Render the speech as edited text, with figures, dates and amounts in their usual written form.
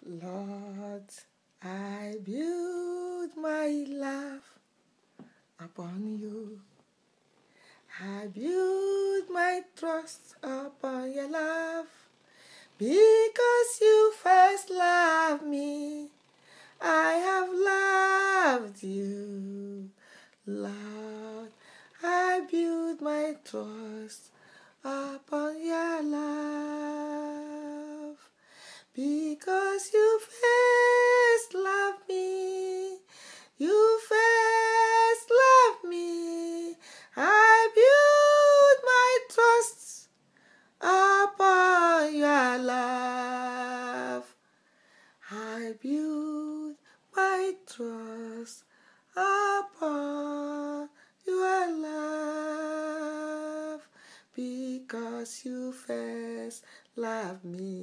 Lord, I build my love upon you. I build my trust upon your love. Because you first loved me, I have loved you. Lord, I build my trust upon your love. Because you first loved me, you first loved me. I build my trust upon your love. I build my trust upon your love. Because you first loved me.